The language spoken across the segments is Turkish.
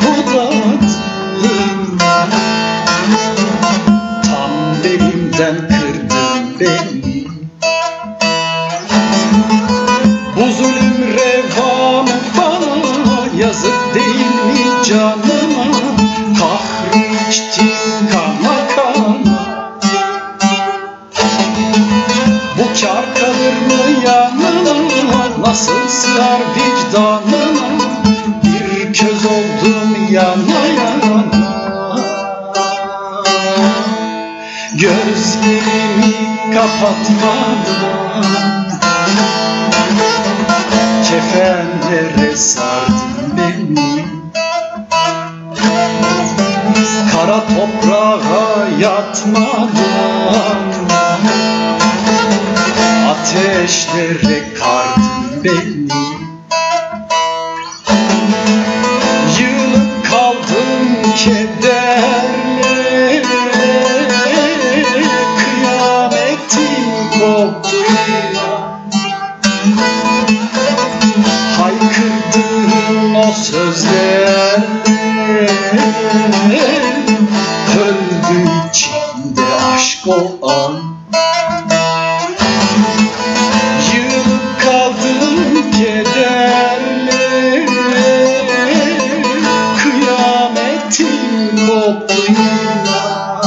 uğradım. Tam belimden kırdın beni. Bu zulüm reva mı bana, yazık değil mi canıma? Kahrı içtim kana kana. Bu kâr kalır mı yanına, nasıl sığar vicdanına? Bir köz oldum yana yana. Gözlerimi kapatmadan kefenlere sardın beni. Kara toprağa yatmadan ateşlere kardın beni. Yığılıp kaldım kederle, kıyametim koptu ya. Haykırdığın o sözlerle öldü içimde aşk o an. Yığılıp kaldım kederle, kıyametim koptu ya.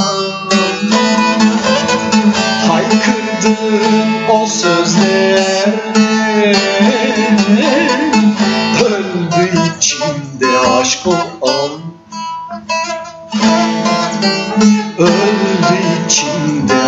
Haykırdığın o sözlerle öldü içimde aşk o an. Öldü içimde